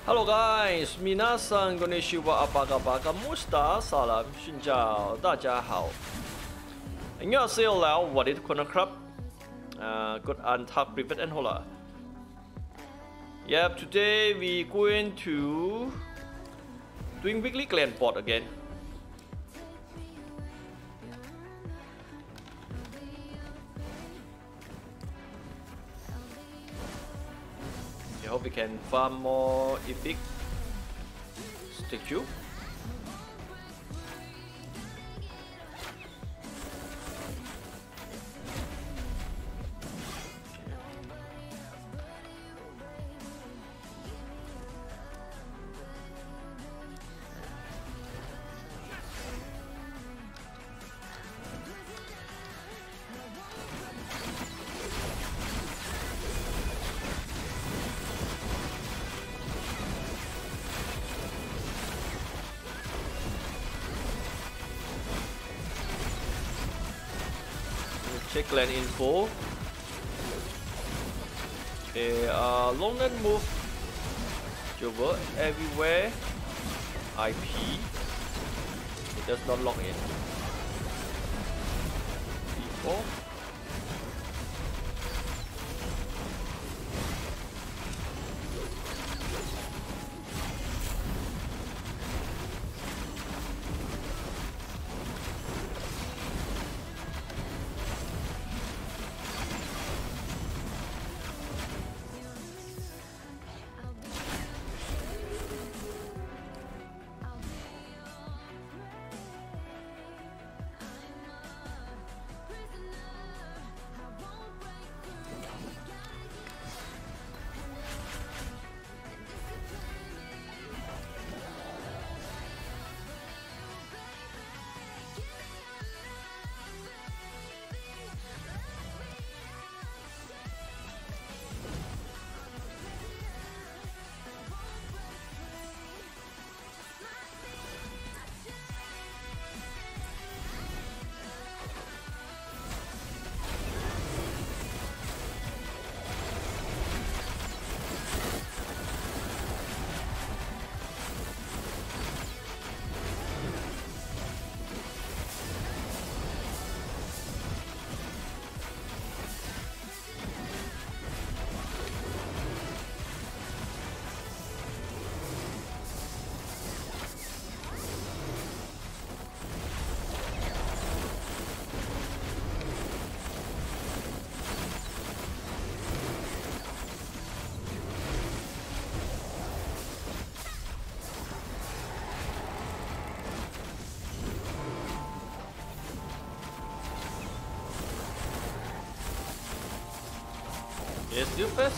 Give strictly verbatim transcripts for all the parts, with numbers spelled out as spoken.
Hello guys, minasan konnichiwa, apa kabar? Kamusta? Salam, xin chào, 大家好. 안녕하세요, Lao. What is corner club? Uh, good antak privet and hola. Yep, today we going to doing weekly clan pot again. I hope we can farm more epic statue. Check clan info. Okay, uh, Longland move Jover everywhere. I P. It does not log in. People. Yes, do first.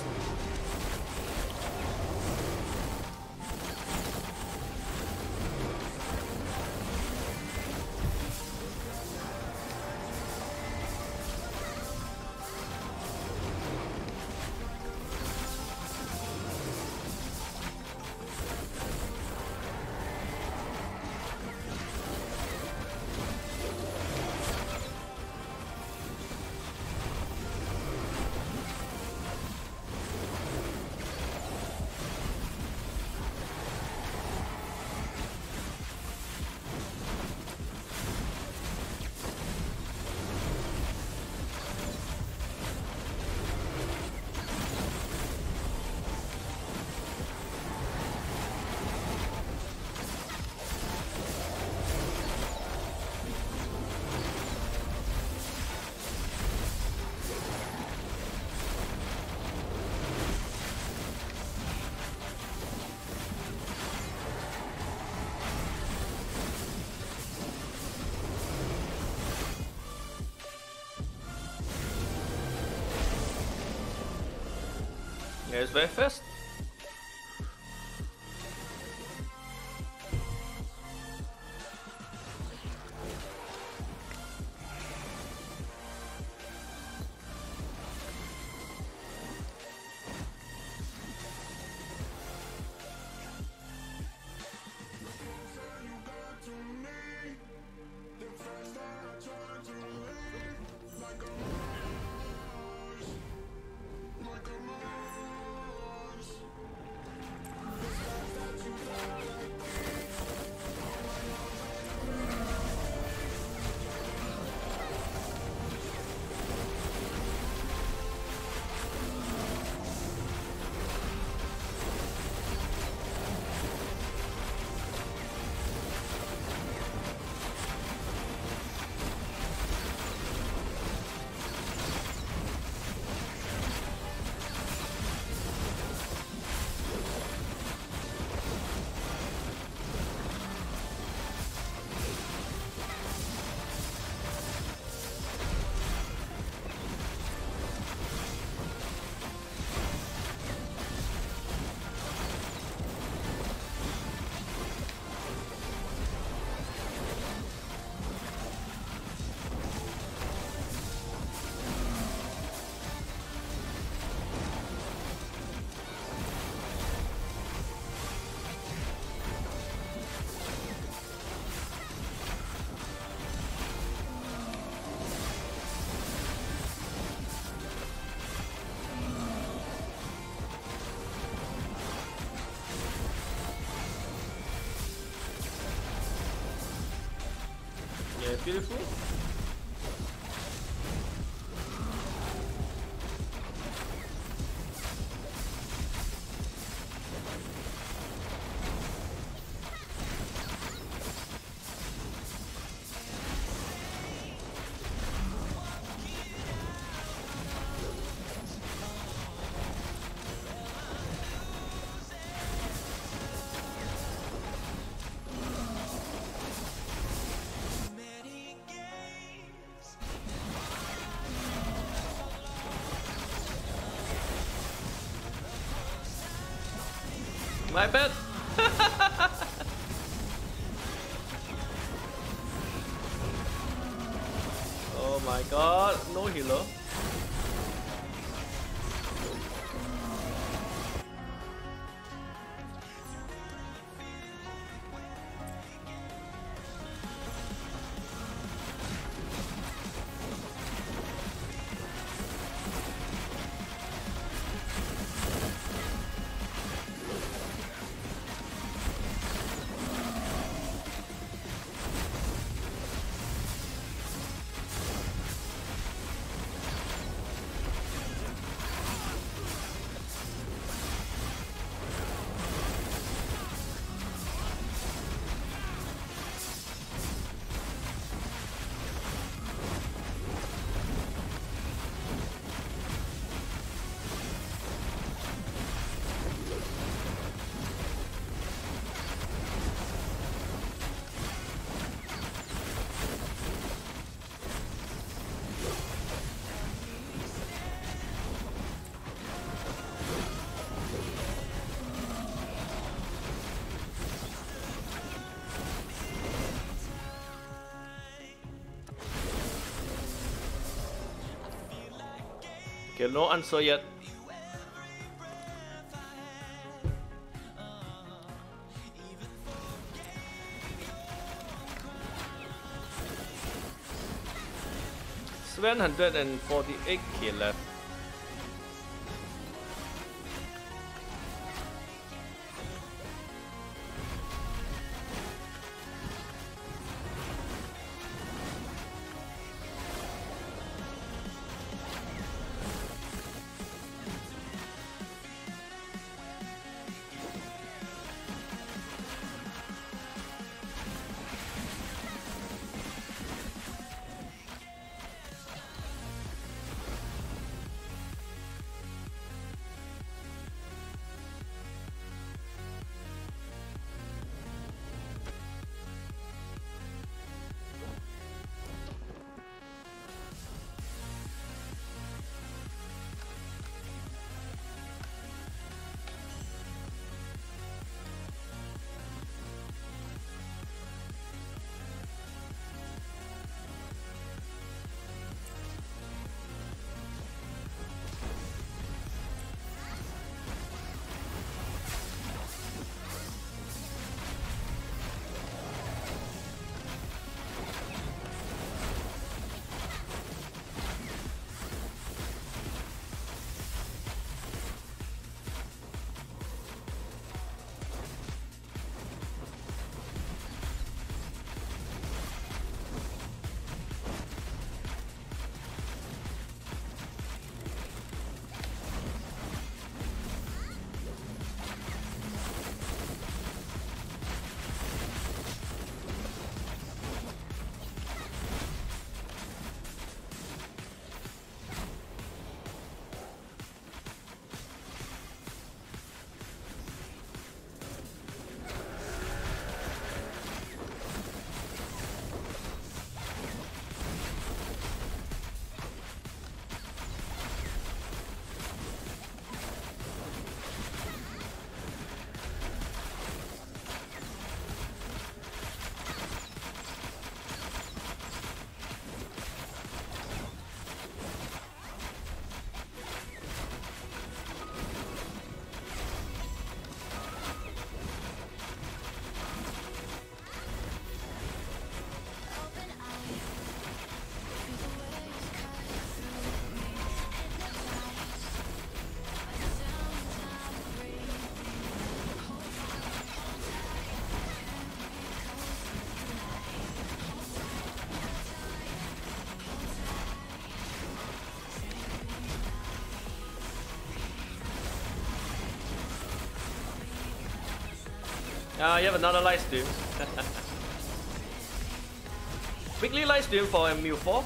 Yeah, it's very fast. beautiful. My bad. Oh my god, no healer. Okay, no answer yet. seven hundred forty-eight K left. Uh, you have another live stream. Weekly live stream for M U four.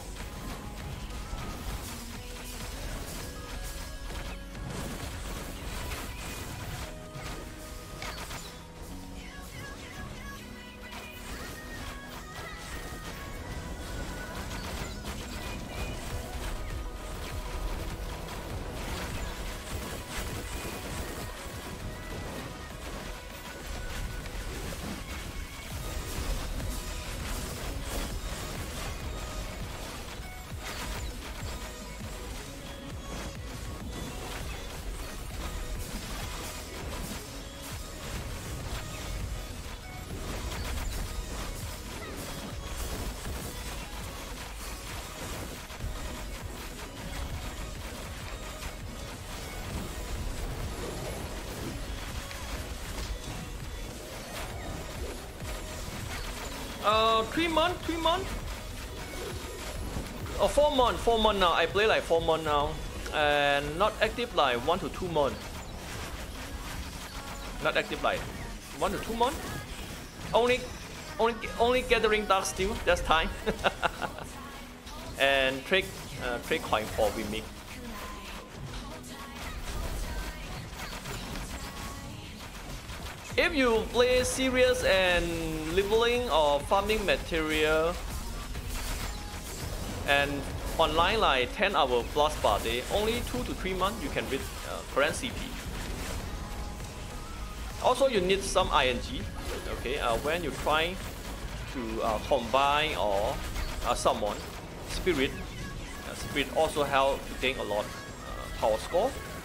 Uh, three month, three month, or oh, four month, four month now. I play like four month now, and not active like one to two month. Not active like one to two month. Only, only, only gathering dark steel. That's time. And trade, uh, trade coin for Wimik. If you play serious and leveling or farming material and online like ten hour plus per day, only two to three months you can beat uh, current C P. Also you need some I N G, okay, uh, when you try to uh, combine or uh, summon spirit. Uh, spirit also help to gain a lot uh, power score.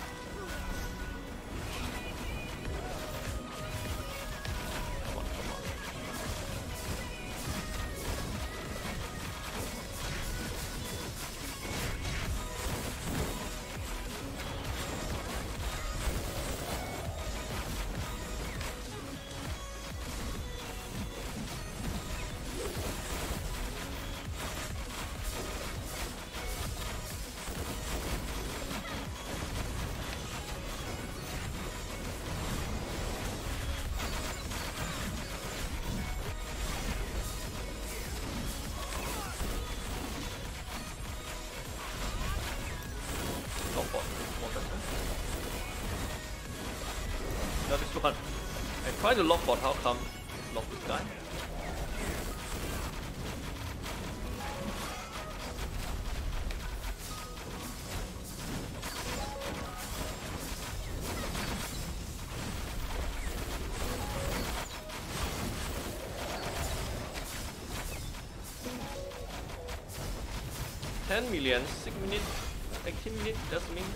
Now this one, I try to lock bot, how come lock this guy? ten million, six minutes, eighteen minutes, that's me.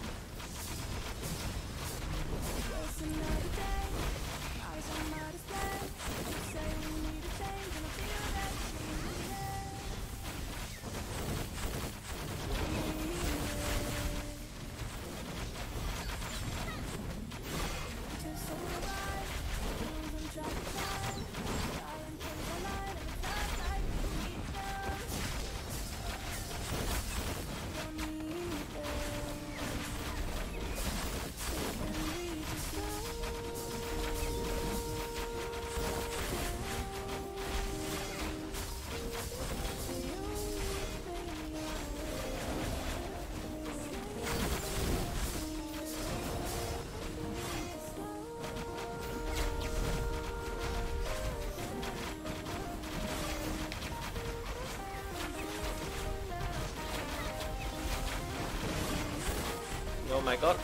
Oh my god.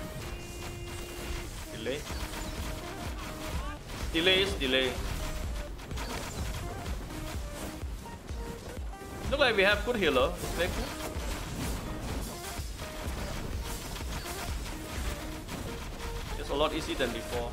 Delay. Delay is delay. Look like we have good healer. It's very cool. It's a lot easier than before.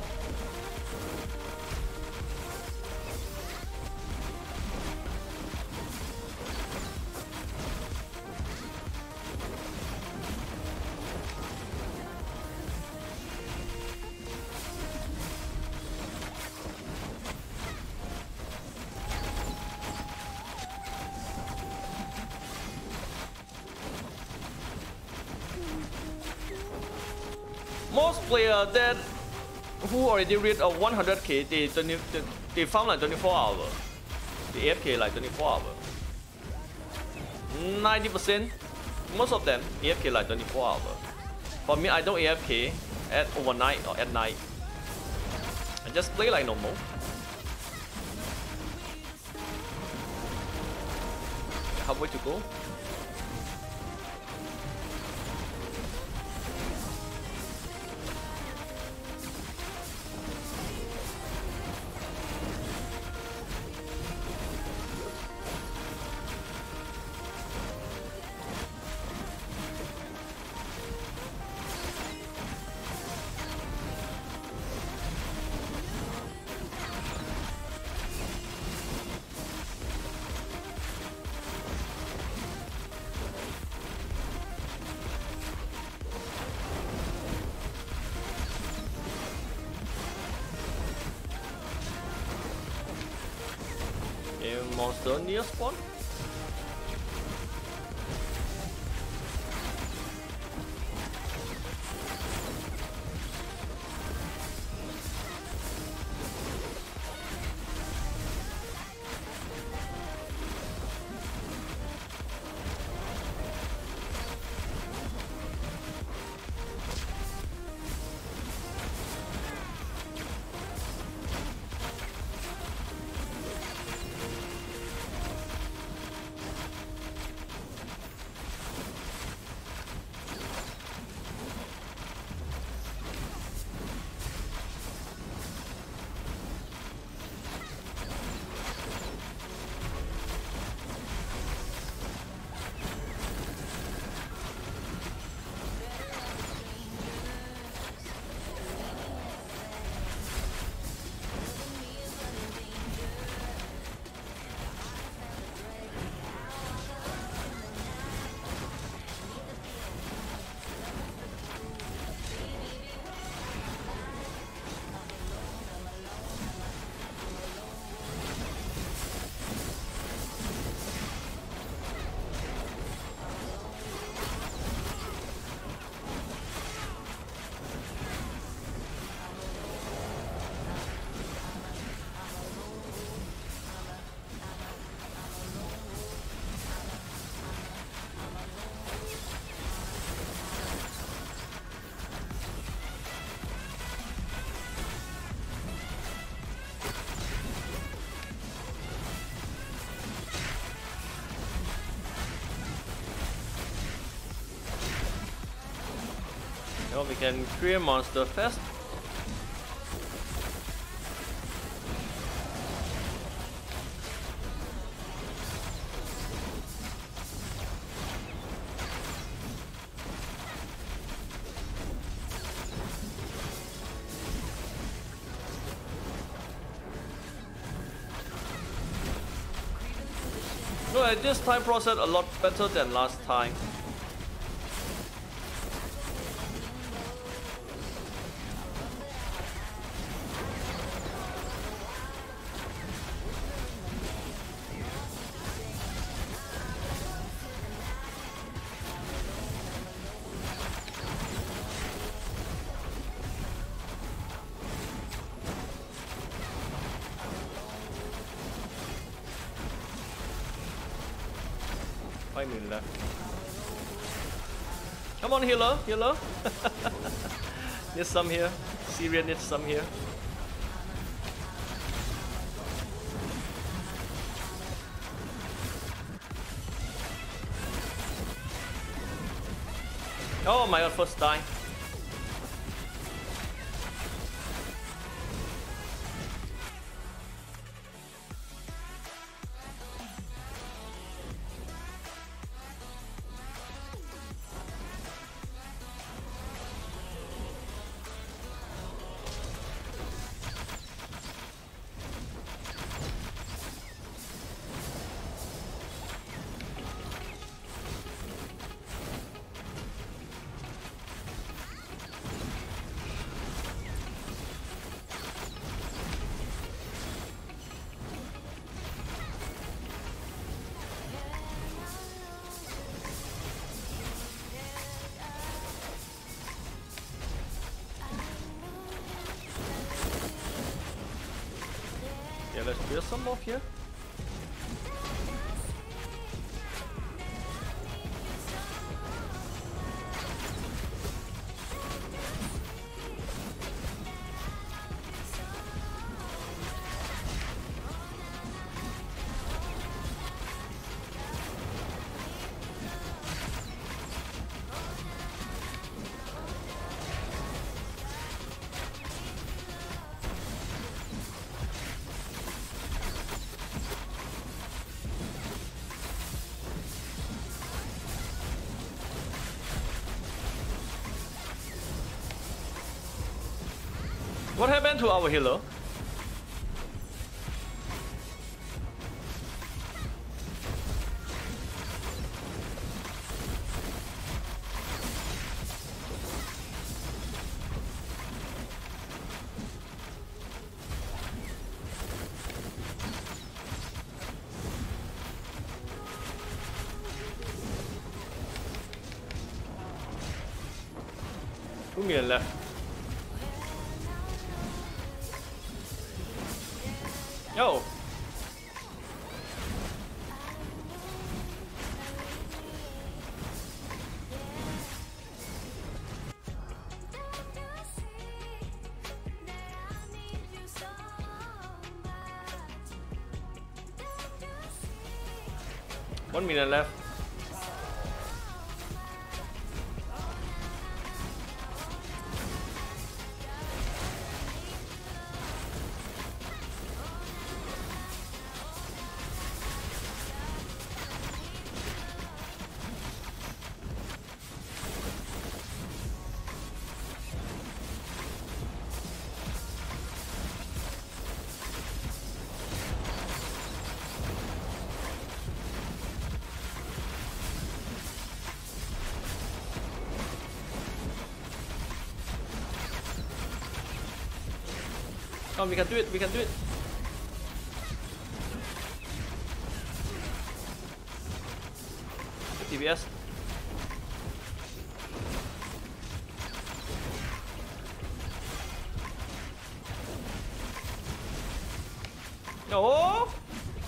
Most player that who already read a one hundred K, they, they, they found like twenty-four hours. The A F K like twenty-four hours. ninety percent, most of them A F K like twenty-four hours. For me, I don't A F K at overnight or at night. I just play like normal. Halfway to go. Monster near spawn. Now we can clear monster fast. No, at this time process a lot better than last time. Five minutes left. Come on, healer, healer. Need some here. Syrian needs some here. Oh my god, first die. Yeah, let's build some more here. What happened to our healer? Two million left. Yo. One minute left. Come, we can do it, we can do it. T V S. No!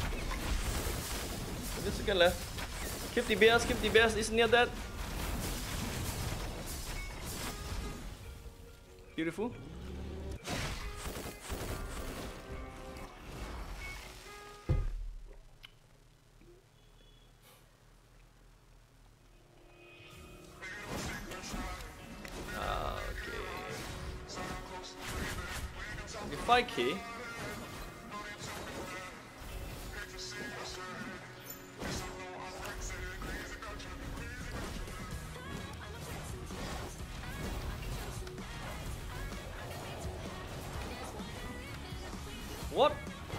One second left. Keep the B S, keep the B S, is near that. Beautiful. five K. What?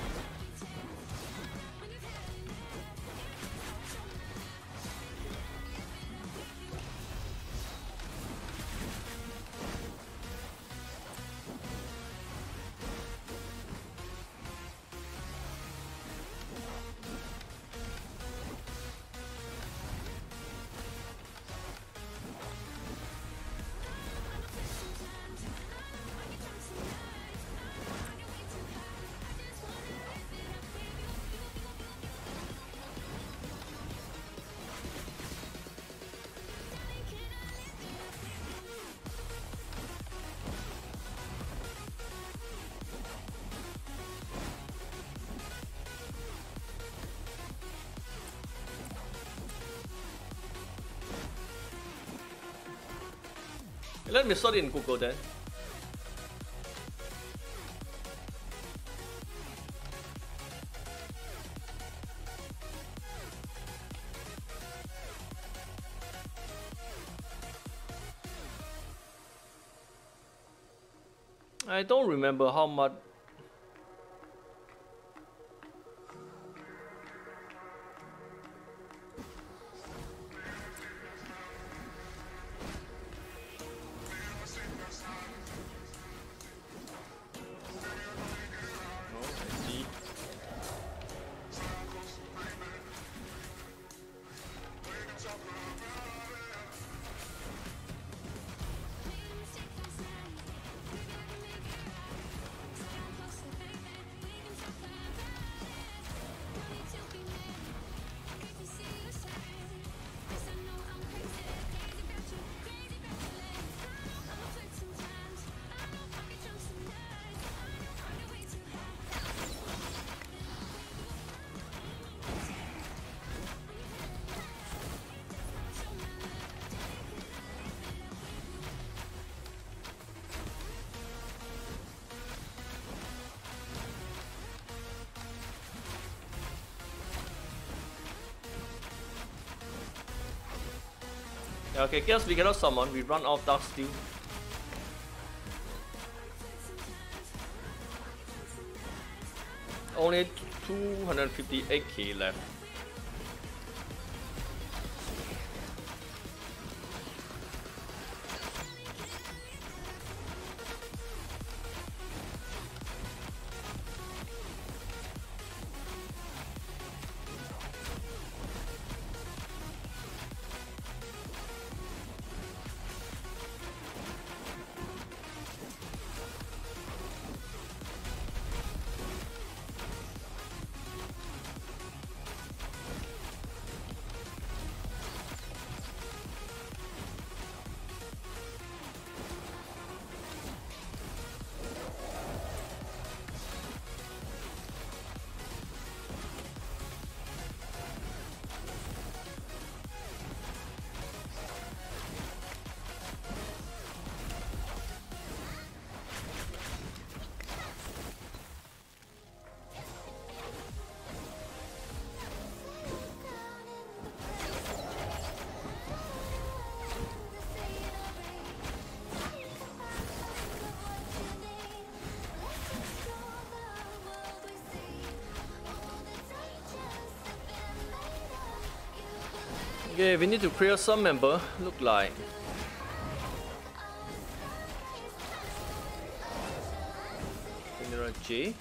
Let me search in Google then. I don't remember how much. Okay, guess we cannot summon. We run out of Dark Steel. Only two hundred fifty-eight K left. Okay, we need to clear some member, look like. General J.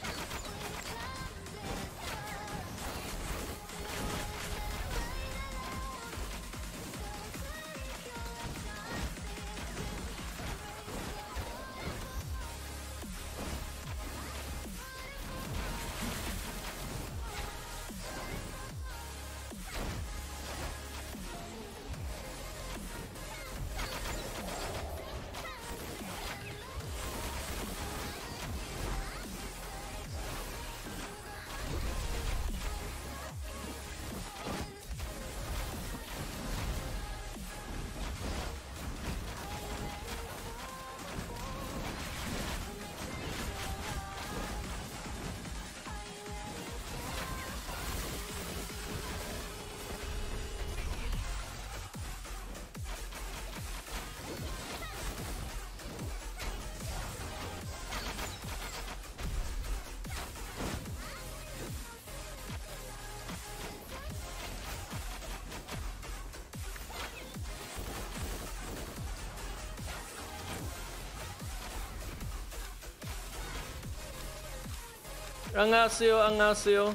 안녕하세요, 안녕하세요.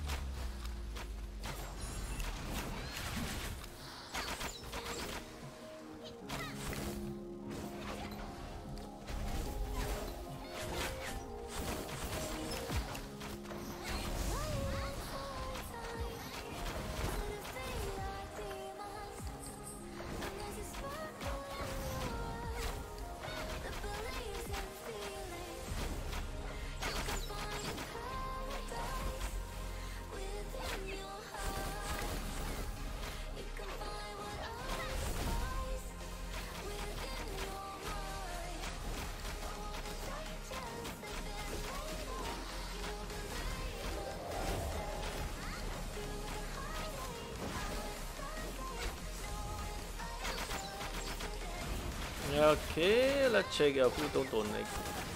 Okay, let's check out who don't donate.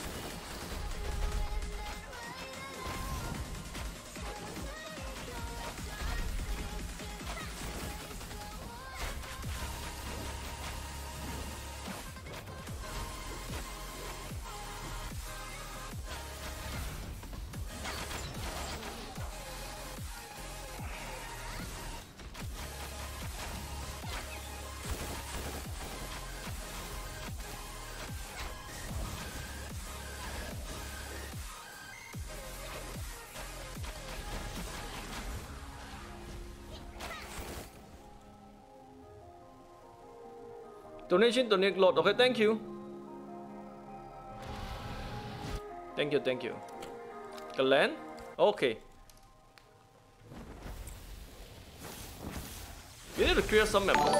Donation, donate lot. Okay, thank you. Thank you, thank you. Glenn? Okay. We need to clear some members.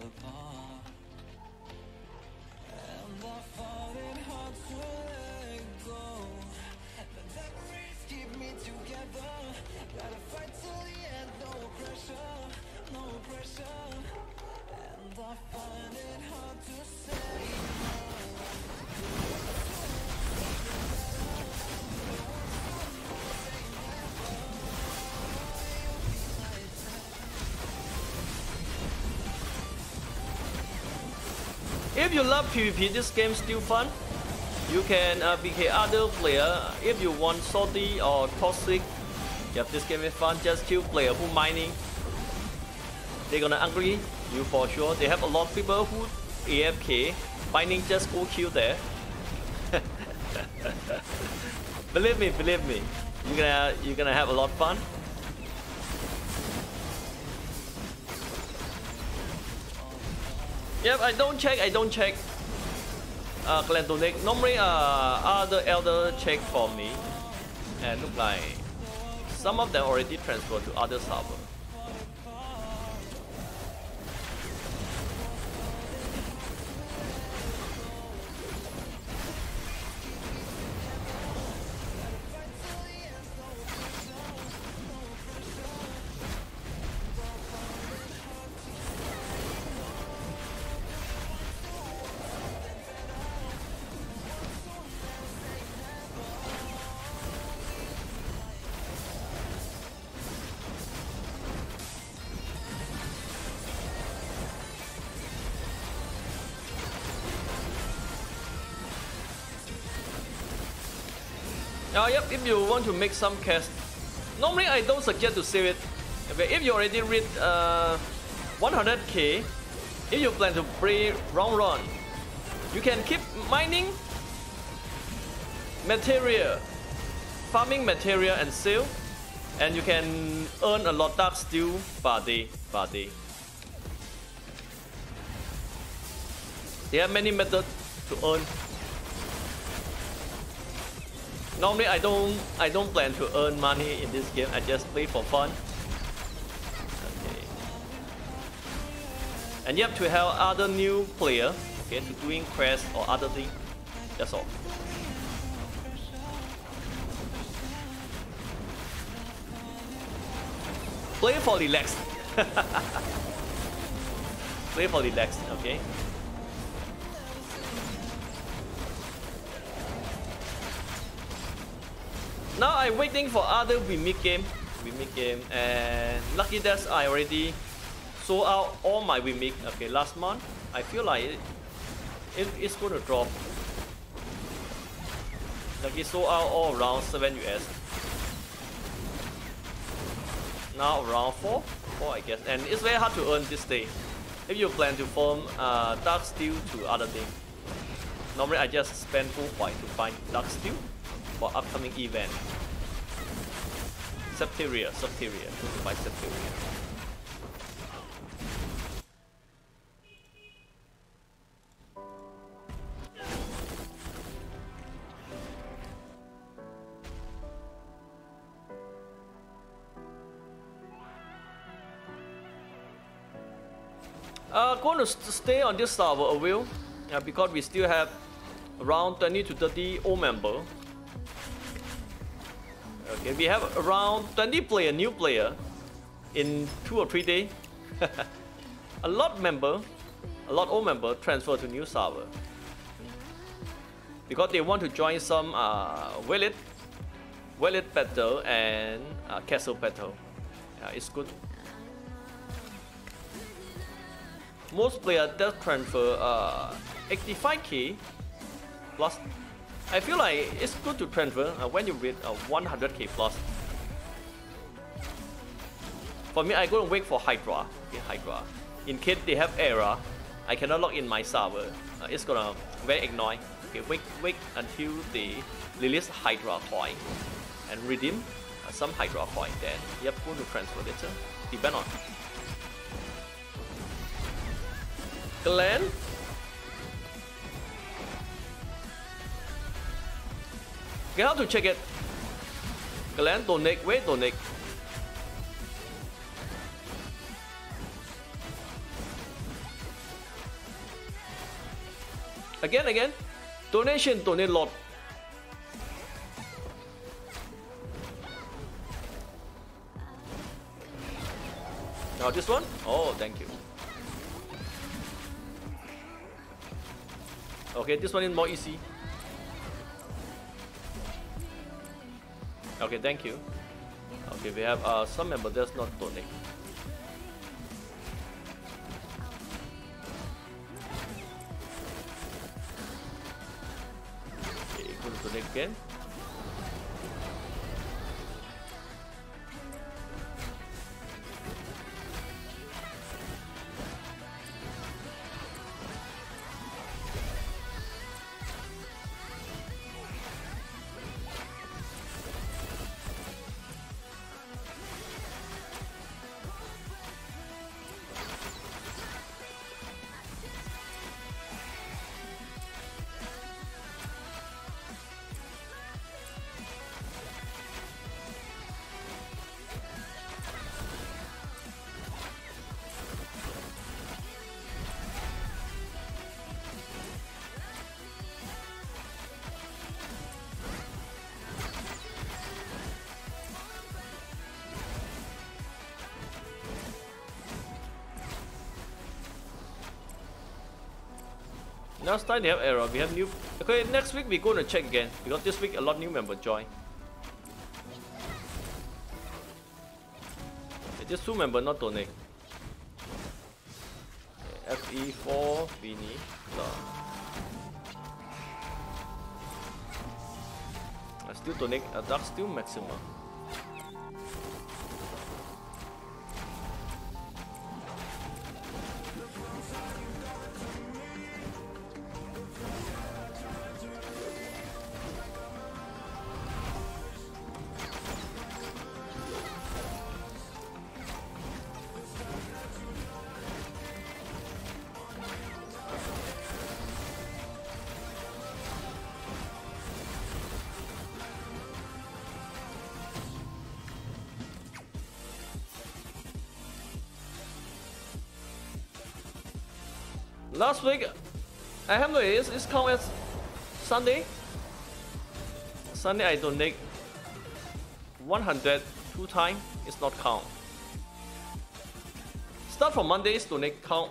If you love PvP, this game still fun. You can uh, B K other player. If you want salty or toxic, yep, this game is fun. Just kill player who mining. They're gonna angry you for sure. They have a lot of people who A F K mining. Just go kill there. Believe me, believe me. You're gonna you're gonna have a lot of fun. Yep, I don't check, I don't check uh, clan donate. Normally uh, other elder check for me. And look like some of them already transferred to other server. Uh, yep, if you want to make some cast, normally I don't suggest to save it. Okay, if you already read uh, one hundred K, if you plan to play round run, you can keep mining material, farming material and sell, and you can earn a lot dark steel per day, per day. There are many methods to earn. Normally I don't I don't plan to earn money in this game. I just play for fun. Okay. And you have to help other new player, okay, to doing quests or other thing. That's all. Play for relax. Play for relax, okay? Now I'm waiting for other Wimik game, Wimik game, and lucky that I already sold out all my Wimik. Okay, last month I feel like it, it, it's gonna drop. Lucky sold out all around seven U S. Now around four, four I guess, and it's very hard to earn this day. If you plan to farm uh, dark steel to other thing, normally I just spend full point to find dark steel for upcoming event. Septeria, Septeria, to buy Septeria. Uh, going to st stay on this server a while, uh, because we still have around twenty to thirty old members. Okay, we have around twenty player, new player in two or three days. A lot member, a lot old member transfer to new server because they want to join some uh, village, village battle and uh, castle battle. Yeah, it's good. Most players that transfer uh, eighty-five K plus. I feel like it's good to transfer uh, when you reach uh, one hundred K plus. For me, I go and wait for Hydra. Okay, Hydra. In case they have error, I cannot log in my server. Uh, it's gonna very annoying. Okay, wait, wait until they release Hydra coin and redeem uh, some Hydra coin. Then you have to transfer later. Depend on. Clan. Okay, how to check it? Clan donate, wait donate. Again, again. Donation, donate lot. Now this one? Oh, thank you. Okay, this one is more easy. Okay, thank you. Okay, we have uh, some member does not donate. Okay, go to donate again. Last time they have error, we have new. Okay, next week we're going to check again because this week a lot new member join. Okay, just two member not donate. Okay, F E four Vinny. I still donate a dark steel maximum. Last week, I have no is it's count as Sunday. Sunday I donate one hundred two times. It's not count. Start from Mondays donate count.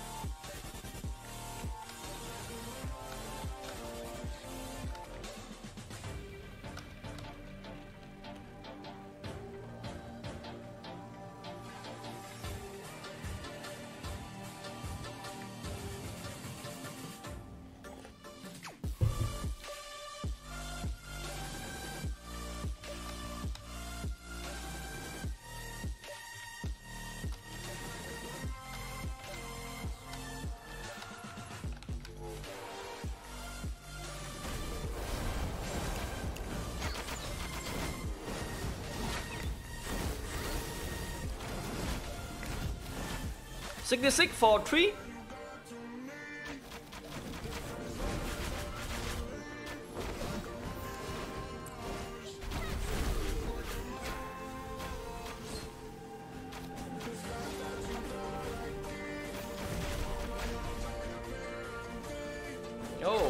sixty-six for three. Oh.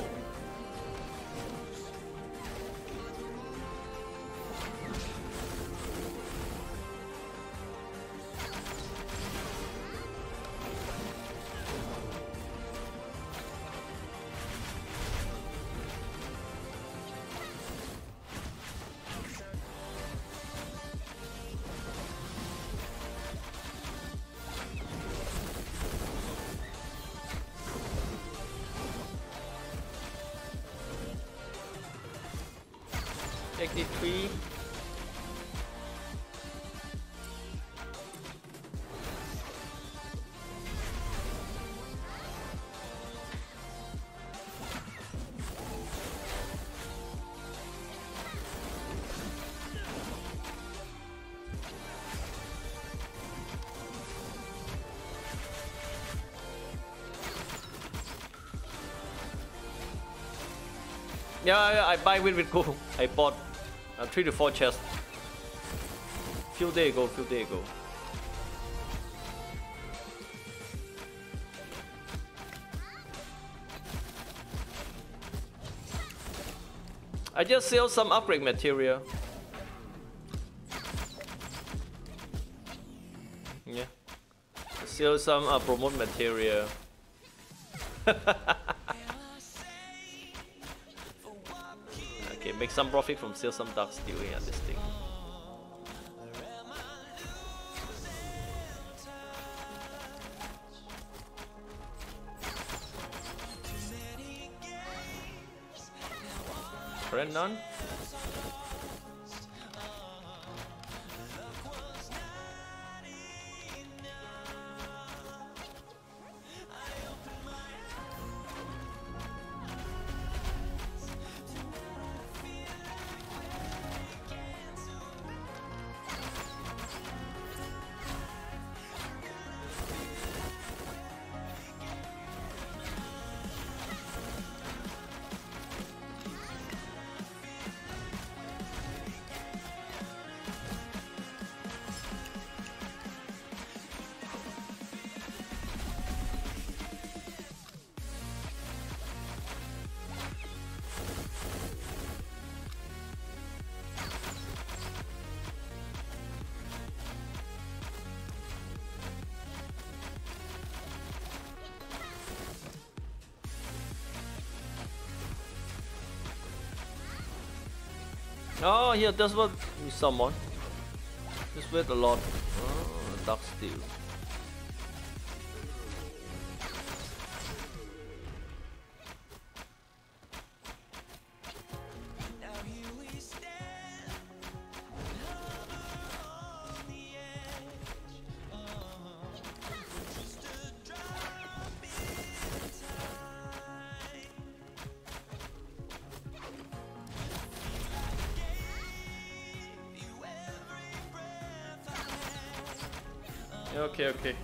eighty-three. Yeah, yeah, I buy with with go. I bought uh, three to four chests. Few day ago, few day ago. I just sell some upgrade material. Yeah. Sell some uh, promote material. Okay, make some profit from sell some dark steel in this thing. Current none. Oh, yeah, that's what we summon. Just wait a lot. Oh, dark steel. Okay, okay.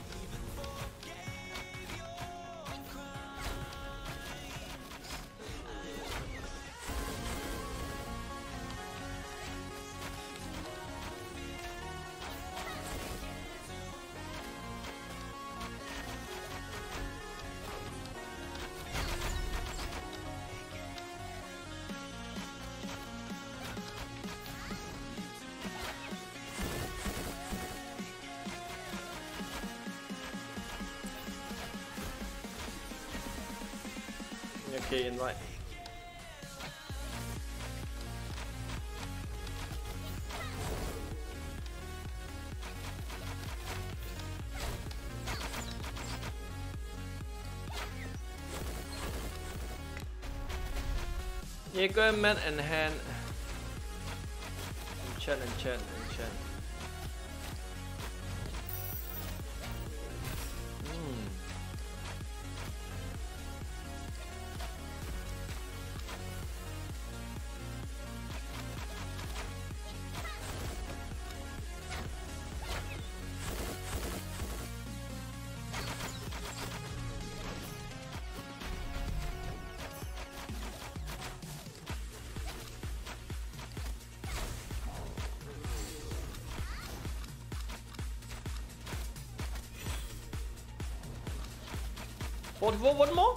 Okay, invite. Jaeger, man, and hand. Enchant, enchant, enchant. forty-four, one more?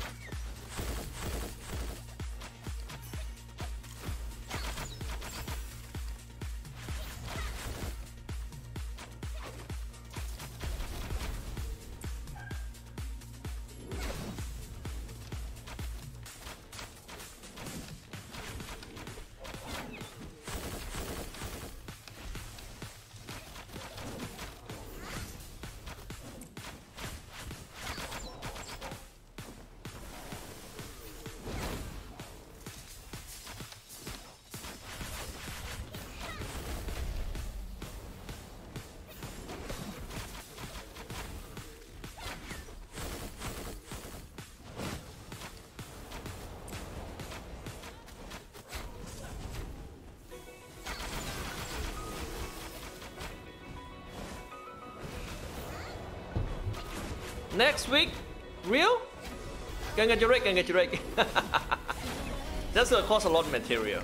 Next week? Real? Congratulate, congratulate. That's gonna cost a lot of material.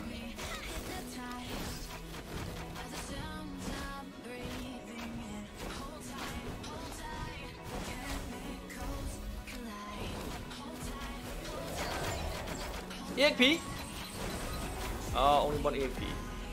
E X P? Ah, only one A P.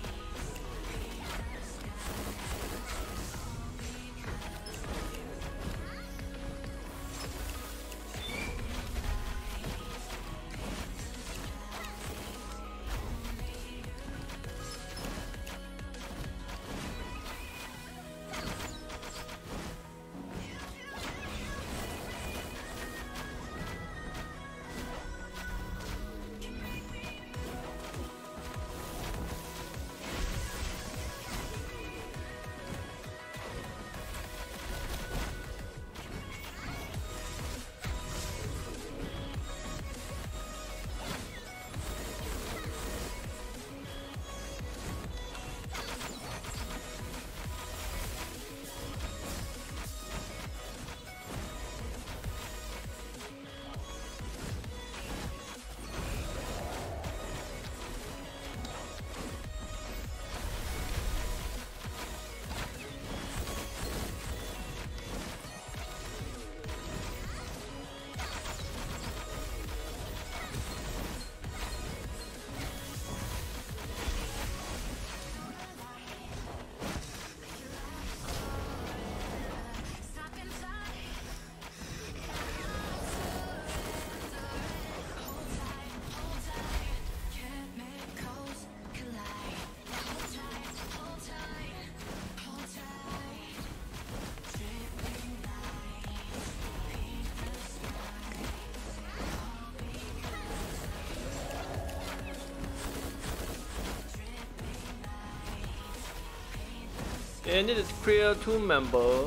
I need to clear two member.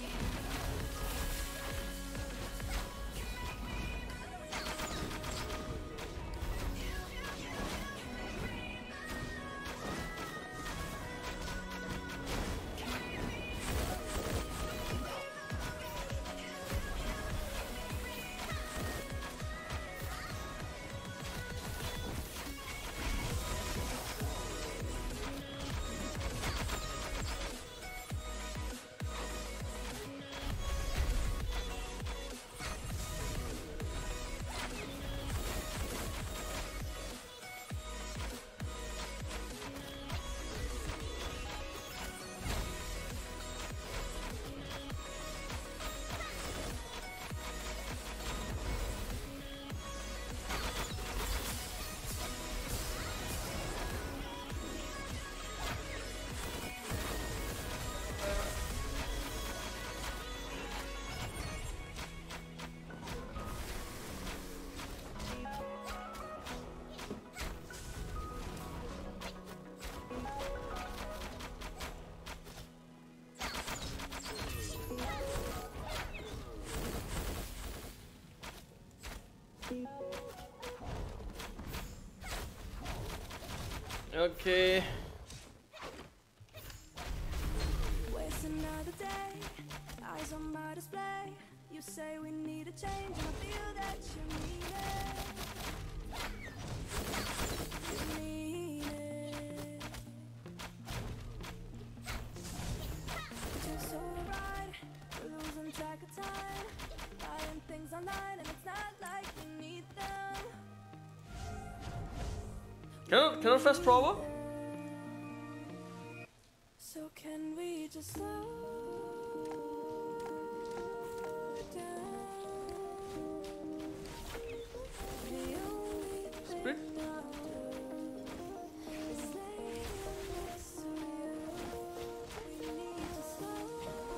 Okay. Waste another day, eyes on my display. You say we need a change, and I feel that you mean it. You mean it. Just so right, we're losing track of time, buying things online, and it's not like we need them. Can I, can I fast forward? So can we just slow down? The only Split? thing I'll do is lay next to you. We need to slow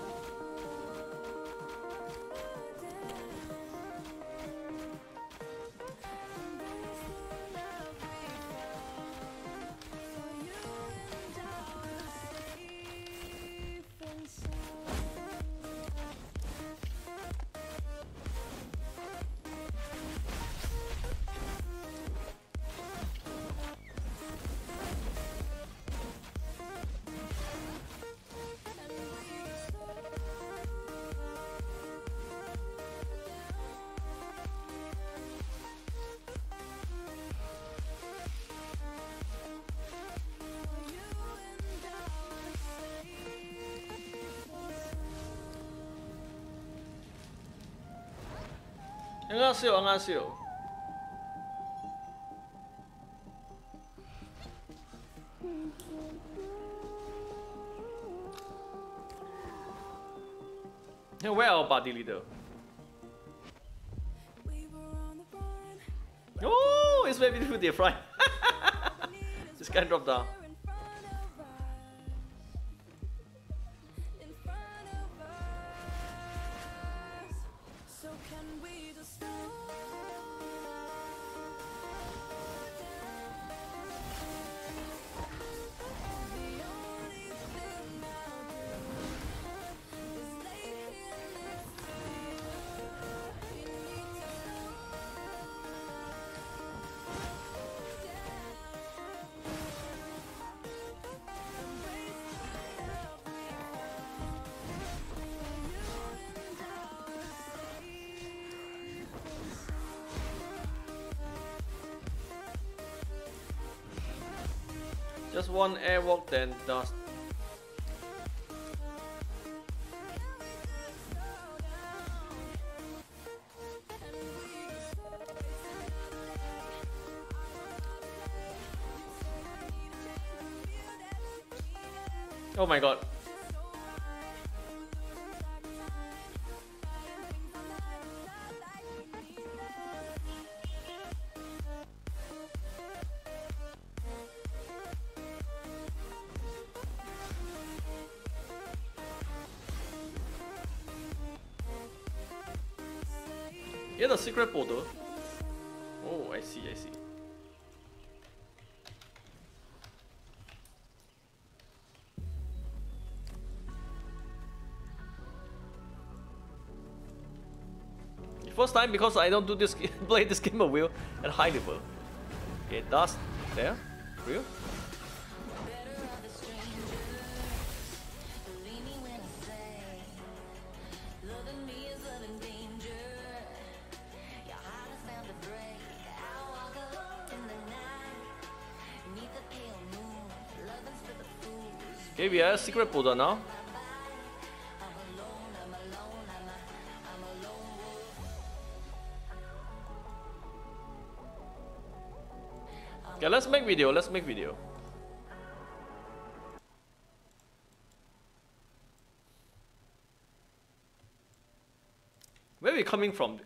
down. Embrace the love we found. For you and I are safe and sound. And we For you and I are safe and sound. 안녕하세요, 안녕하세요. Yeah, where our party leader? Oh, it's very beautiful, dear Fry. This guy dropped down. Just one airwalk, then dust. Oh my god. Yeah, the secret portal. Oh, I see, I see. First time because I don't do this play this game of wheel at high level. Okay, dust there. Real. Okay, we have secret portal now. Okay, let's make video, let's make video. Where are we coming from?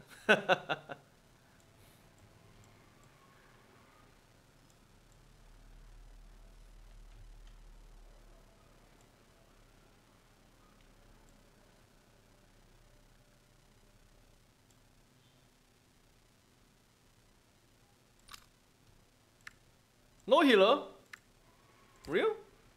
No healer? Real?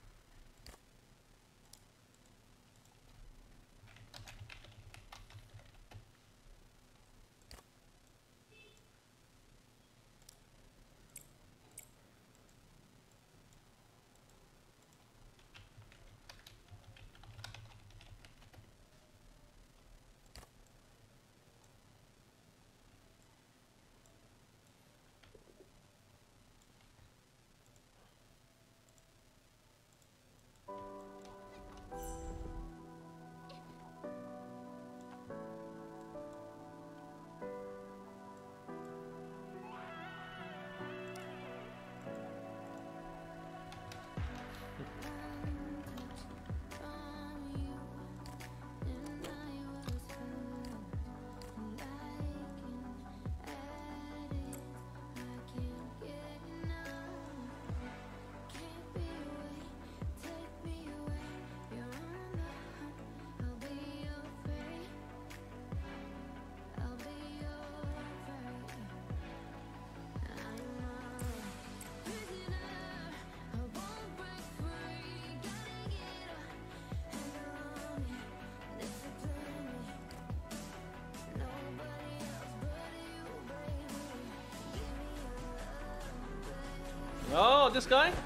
Oh, this guy?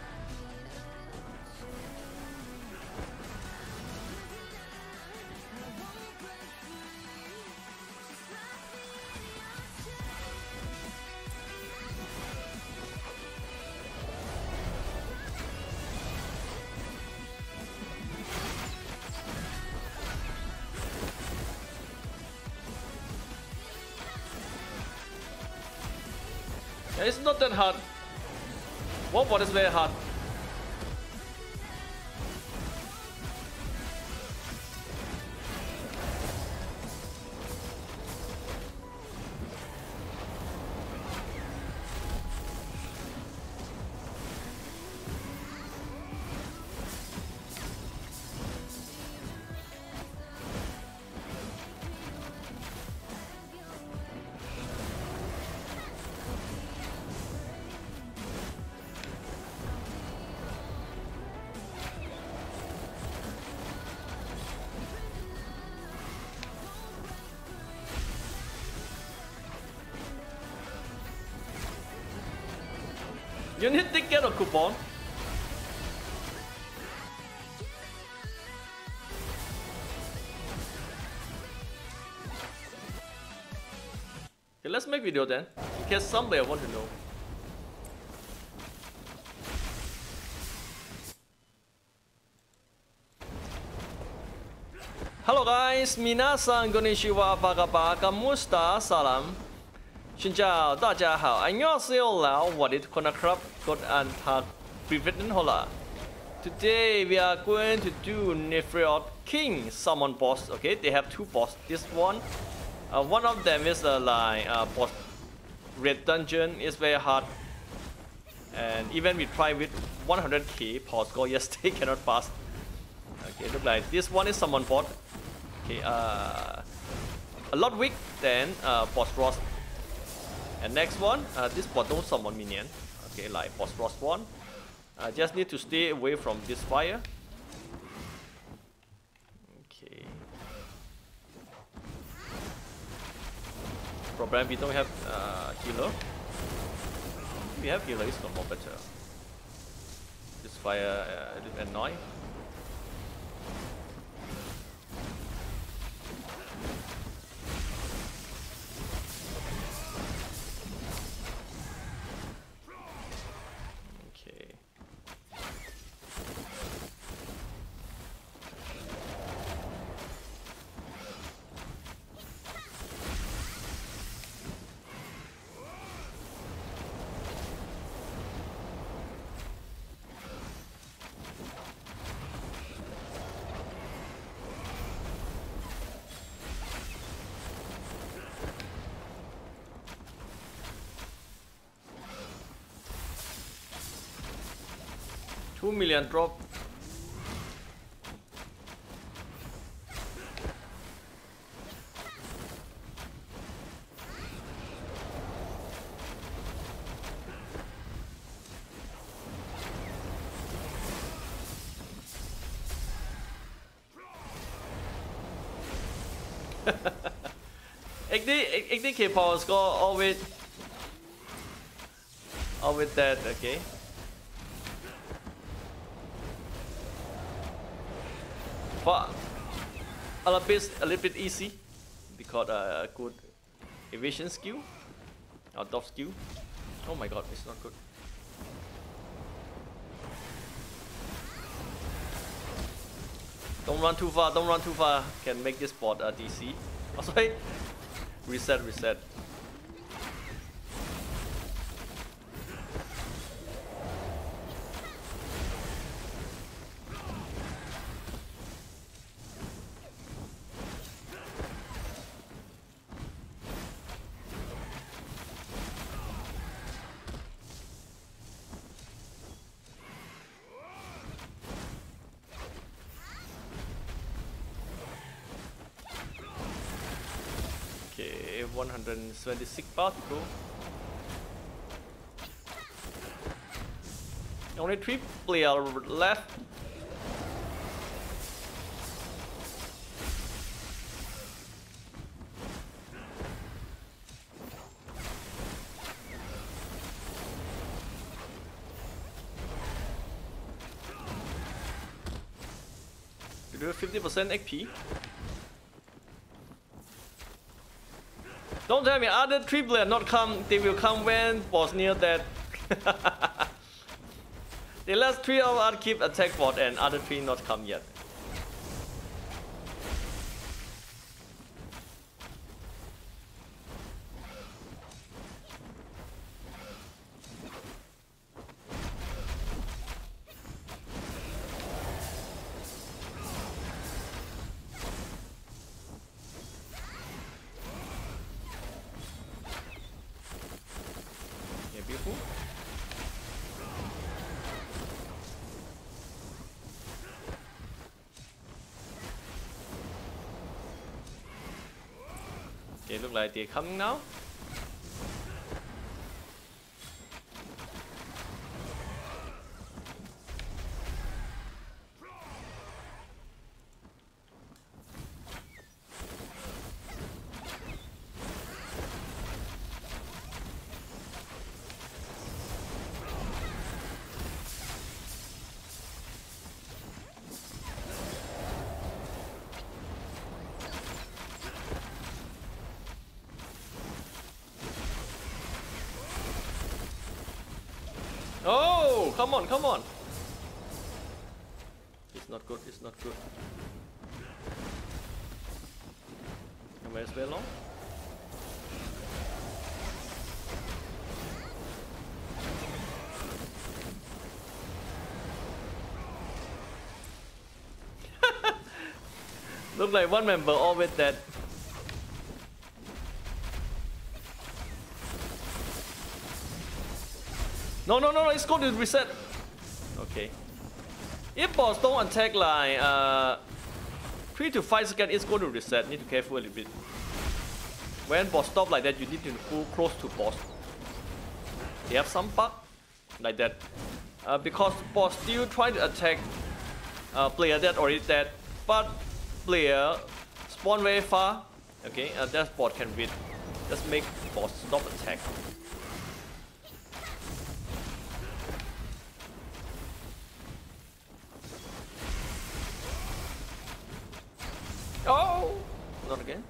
Yeah, it's not that hard. One bot is very hard. You need to get a coupon. Okay, let's make video then, in case somebody want to know. Hello guys, minasan konnichiwa, apa kabar, kamusta, salam. Xin chào, 大家好, 안녕하세요, Lao, Wadit Konakrab, God and Tag, Privet Hola. Today we are going to do Nefriot King summon boss. Okay, they have two boss. This one, uh, one of them is uh, like uh, boss red dungeon is very hard, and even we try with one hundred K power score yesterday cannot pass. Okay, look like this one is summon bot. Okay, uh, a lot weak than uh, boss Ross. And next one, uh, this bot don't summon minion. Okay, like boss Ross one. I just need to stay away from this fire. Okay. Problem we don't have uh, healer. If we have healer, it's not more better. This fire uh, a little annoying. Two million drop. eighty K power score always always that. Okay. But a little bit, a little bit easy because a uh, good evasion skill, or dodge skill. Oh my god, it's not good. Don't run too far, don't run too far. Can make this bot a D C. Oh, sorry. Reset, reset. one hundred seventy-six particle. Only three players left. You do fifty percent X P. Don't tell me other three players not come, they will come when boss near that. The last three of us keep attack bot and other three not come yet. Beautiful. Okay, look like they're coming now. come on, come on. It's not good, it's not good. Where's very long? Look like one member always dead. No, no, no, no, it's going to reset. Okay. If boss don't attack like uh, three to five seconds, it's going to reset. Need to be careful a little bit. When boss stop like that, you need to go close to boss. They have some bug like that. Uh, because boss still trying to attack uh, player that already dead, but player spawn very far. Okay, uh, that bot can win. Just make boss stop attack. Oh, not again.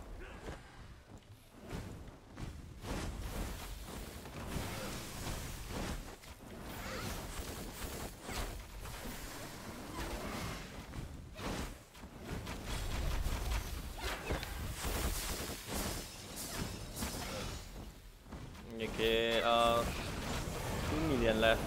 Okay, uh, two million left.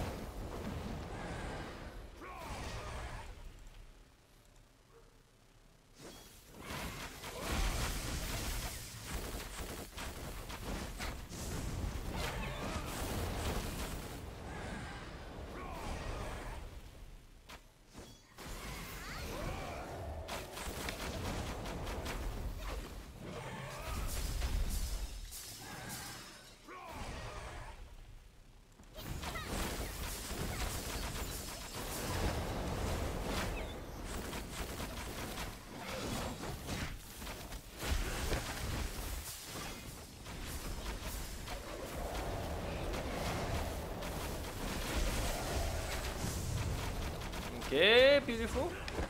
Okay, beautiful.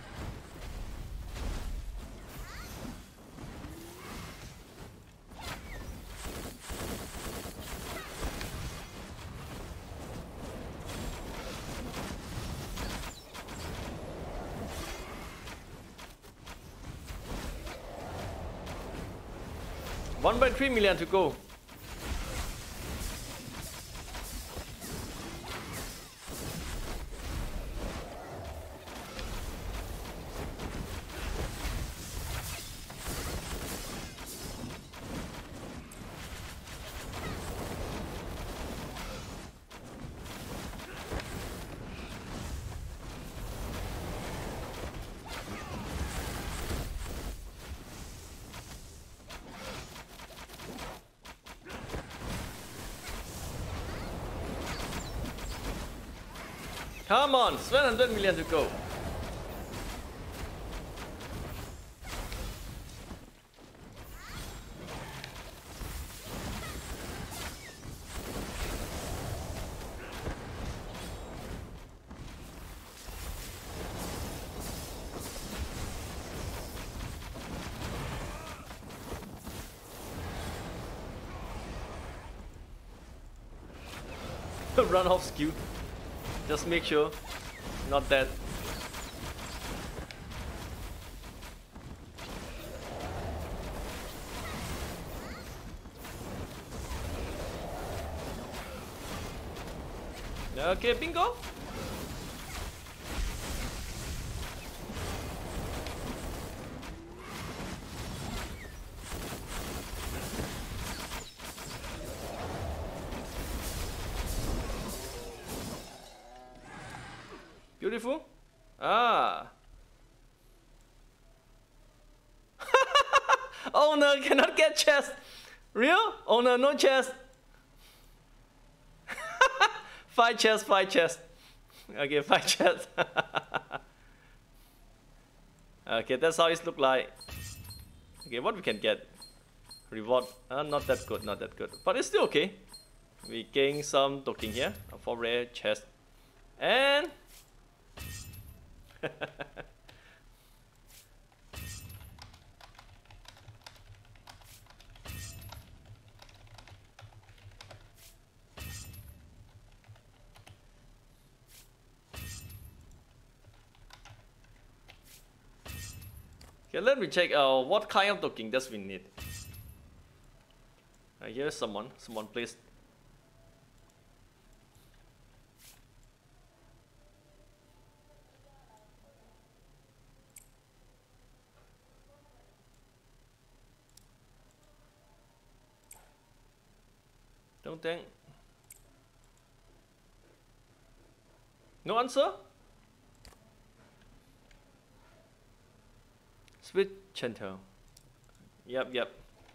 one point three million to go. Come on, seven hundred million to go. Run off skew. Just make sure not dead. Okay, bingo. Beautiful. Ah. Oh no, cannot get chest. Real? Oh no, no chest. Five chest, five chest. Okay, five chest. Okay, that's how it look like. Okay, what we can get? Reward. Uh, not that good, not that good. But it's still okay. We gain some token here for rare chest. And Okay, let me check uh, what kind of token does we need. Uh, here's someone, someone please. Don't think. No answer? Switch center. Yep, yep.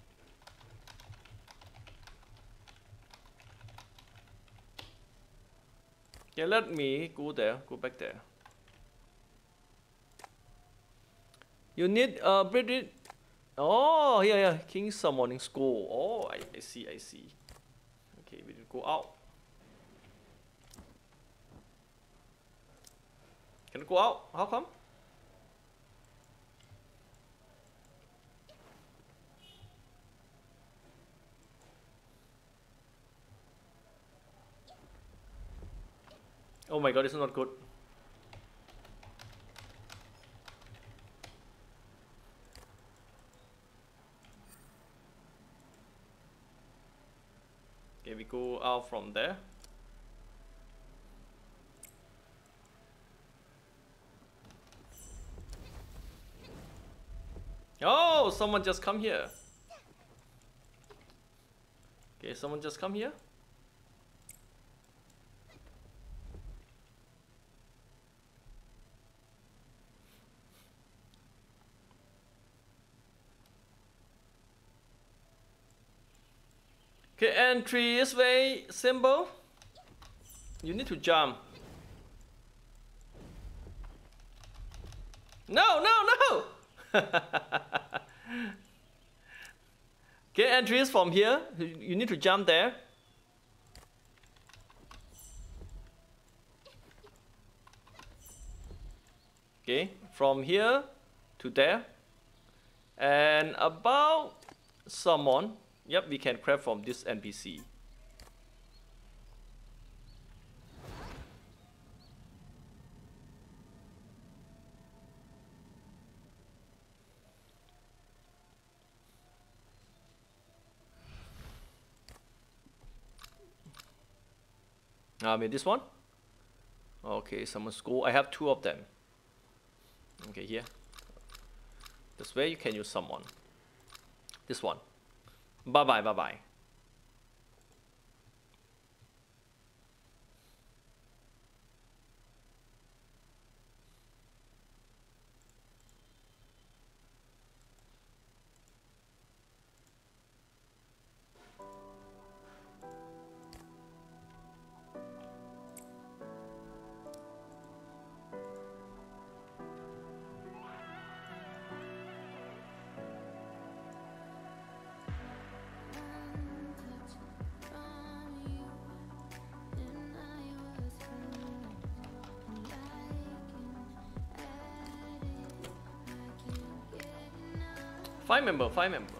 Okay, let me go there, go back there. You need uh British. Oh, yeah, yeah. King summoning school. Oh, I, I see, I see. Okay, we need to go out. Can I go out? How come? Oh my god, it's not good. Okay, we go out from there. Oh, someone just come here. Okay, someone just come here. Okay, entry is very simple. You need to jump. No, no, no! Okay, entry is from here. You need to jump there. Okay, from here to there. And about someone. Yep, we can grab from this N P C. I mean this one. Okay, someone's school. I have two of them. Okay, here. This way you can use someone. This one. Bye bye, bye bye. Five member, five member.